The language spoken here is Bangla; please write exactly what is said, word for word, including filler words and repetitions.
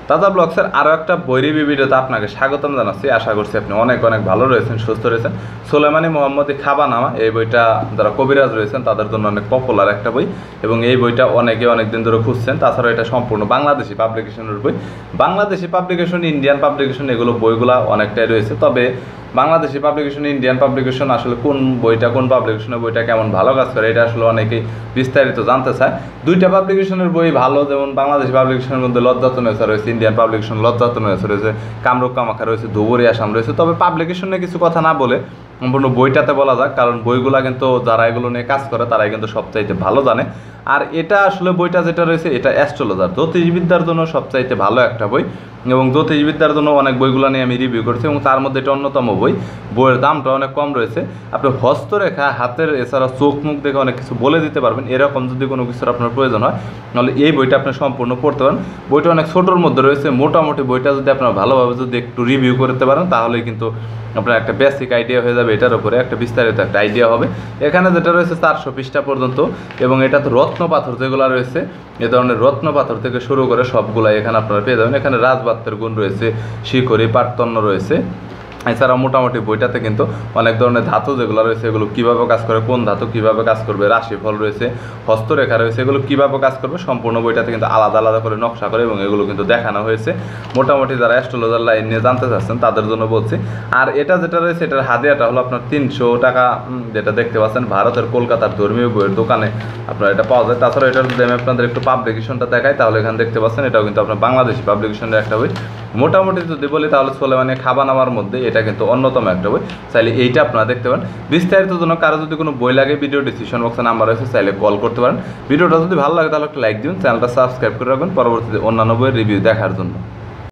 দাদা ব্লগসের আরও একটা বই রিভিউ ভিডিওতে আপনাকে স্বাগতম জানাচ্ছি। আশা করছি আপনি অনেক অনেক ভালো রয়েছেন, সুস্থ রয়েছেন। সোলেমানি মোহাম্মদ খাবানামা এই বইটা যারা কবিরাজ রয়েছেন তাদের জন্য অনেক পপুলার একটা বই, এবং এই বইটা অনেকে অনেক দিন ধরে খুঁজছেন। তাছাড়া এটা সম্পূর্ণ বাংলাদেশি পাবলিকেশনের বই। বাংলাদেশি পাবলিকেশন, ইন্ডিয়ান পাবলিকেশন এগুলো বইগুলা অনেকটাই রয়েছে, তবে বাংলাদেশি পাবলিকেশন, ইন্ডিয়ান পাবলিকেশন আসলে কোন বইটা কোন পাবলিকেশনের বইটা কেমন ভালো কাজ করে এটা আসলে অনেকেই বিস্তারিত জানতে চায়। দুইটা পাবলিকেশনের বই ভালো, যেমন বাংলাদেশি পাবলিকেশনের মধ্যে লজ্জাতনেসা রয়েছে, ইন্ডিয়ান পাবলিকেশন লজ্জাতনেসা রয়েছে, কামরূপ কামাখ্যা রয়েছে, ধুবুরি আসাম রয়েছে। তবে পাবলিকেশনে কিছু কথা না বলে সম্পূর্ণ বইটাতে বলা যাক, কারণ বইগুলা কিন্তু যারা এগুলো নিয়ে কাজ করে তারাই কিন্তু সবচাইতে ভালো জানে। আর এটা আসলে বইটা যেটা রয়েছে এটা অ্যাস্ট্রোলজার, জ্যোতিষবিদ্যার জন্য সবচাইতে ভালো একটা বই, এবং জ্যোতিষবিদ্যার জন্য অনেক বইগুলো নিয়ে আমি রিভিউ করছি, এবং তার মধ্যে এটা অন্যতম বই। বইয়ের দামটা অনেক কম রয়েছে। আপনি হস্তরেখা, হাতের, এছাড়া চোখ মুখ দেখে অনেক কিছু বলে দিতে পারবেন। এরকম যদি কোনো কিছুর আপনার প্রয়োজন হয় তাহলে এই বইটা আপনি সম্পূর্ণ পড়তে পারেন। বইটা অনেক ছোটোর মধ্যে রয়েছে, মোটামুটি বইটা যদি আপনারা ভালোভাবে যদি একটু রিভিউ করতে পারেন তাহলেই কিন্তু আপনার একটা বেসিক আইডিয়া হয়ে যাবে, এটার উপরে একটা বিস্তারিত একটা আইডিয়া হবে। এখানে যেটা রয়েছে চারশো পৃষ্ঠা পর্যন্ত, এবং এটা তো রত্ন পাথর যেগুলো রয়েছে, এ ধরনের রত্ন পাথর থেকে শুরু করে সবগুলাই এখানে আপনারা পেয়ে যাবেন। এখানে রাজবাত্যের গুণ রয়েছে, শিকড়ি, পাটতন্ন রয়েছে। এছাড়াও মোটামুটি বইটাতে কিন্তু অনেক ধরনের ধাতু যেগুলো রয়েছে এগুলো কীভাবে কাজ করে, কোন ধাতু কীভাবে কাজ করবে, রাশিফল রয়েছে, হস্তরেখা রয়েছে, এগুলো কীভাবে কাজ করবে সম্পূর্ণ বইটাতে কিন্তু আলাদা আলাদা করে নকশা করে এবং এগুলো কিন্তু দেখানো হয়েছে। মোটামুটি যারা অ্যাস্ট্রোলজার লাইন নিয়ে জানতে চাচ্ছেন তাদের জন্য বলছি। আর এটা যেটা রয়েছে এটার হাদিয়াটা হলো আপনার তিনশো টাকা, যেটা দেখতে পাচ্ছেন ভারতের কলকাতার ধর্মীয় বইয়ের দোকানে আপনার এটা পাওয়া যায়। তাছাড়া এটার যদি আমি আপনাদের একটু পাবলিকেশনটা দেখাই তাহলে এখানে দেখতে পাচ্ছেন এটাও কিন্তু আপনার বাংলাদেশি পাবলিকেশনের একটা বই। মোটামুটি যদি বলি তাহলে সোলেমানি খাবানামার মধ্যে এটা কিন্তু অন্যতম একটা বই, চাইলে এইটা আপনারা দেখতে পারেন। বিস্তারিত জন্য কারো যদি কোনো বই লাগে ভিডিও ডিসক্রিপশন বক্সে নাম্বার রয়েছে, চাইলে কল করতে পারেন। ভিডিওটা যদি ভালো লাগে তাহলে একটা লাইক দিন, চ্যানেলটা সাবস্ক্রাইব করে রাখবেন পরবর্তীতে অন্যান্য বইয়ের রিভিউ দেখার জন্য।